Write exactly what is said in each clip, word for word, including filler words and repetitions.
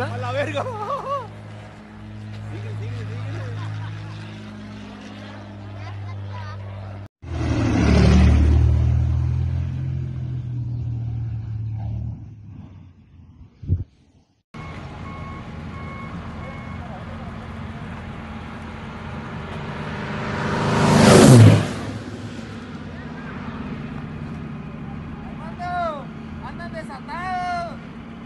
verga. A la verga. ¡Andan desatados!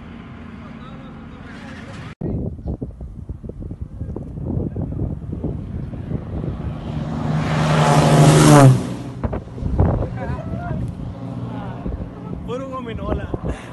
Puro gominola.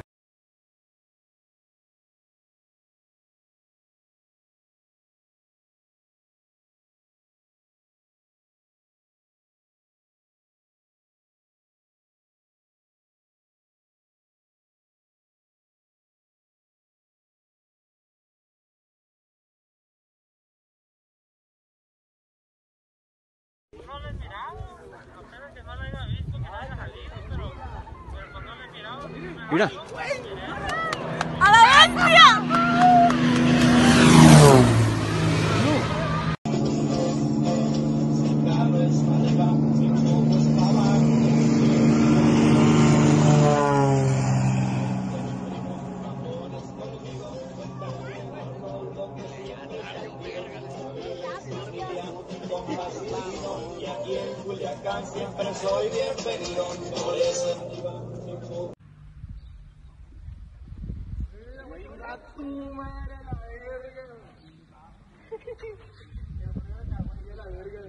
No le he mirado, apenas que no lo haya visto, que no haya salido, pero, pero pues no le he mirado. Mira. ¡A la bestia! Y aquí en Culiacán siempre soy bienvenido. Por eso venga tu madre la verga. La verga.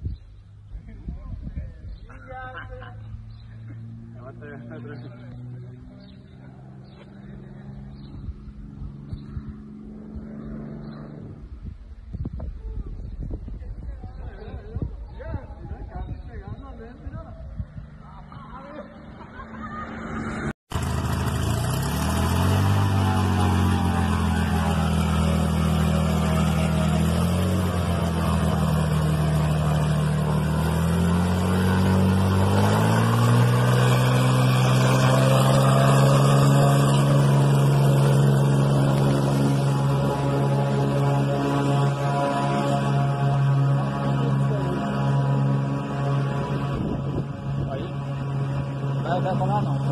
Vai decolar não.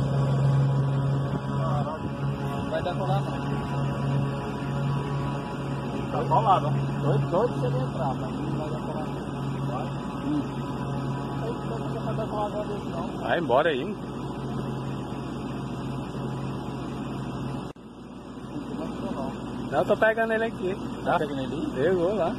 Vai decolar não. Tá colado. Doido, doido você entrar, mas não vai decolar não. Vai? Hum. Aí você não vai decolar agora desse não. Vai embora aí. Não, eu tô pegando ele aqui. Tá pegando ele? Pegou lá.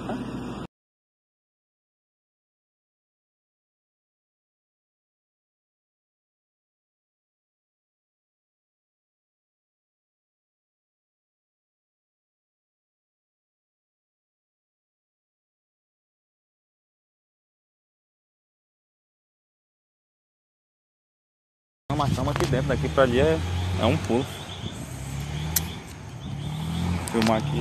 Mas estamos aqui dentro, daqui pra ali é, é um pulo. Vou filmar aqui.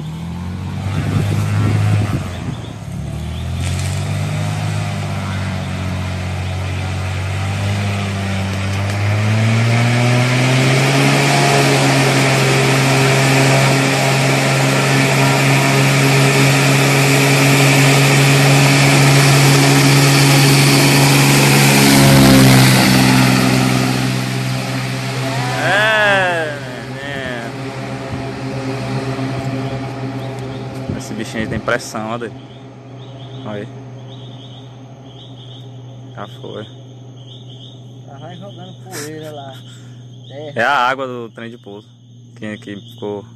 Esse bichinho aí tem pressão, olha aí. Olha aí. Já foi. Já vai jogando poeira lá. É a água do trem de pouso. Que, que ficou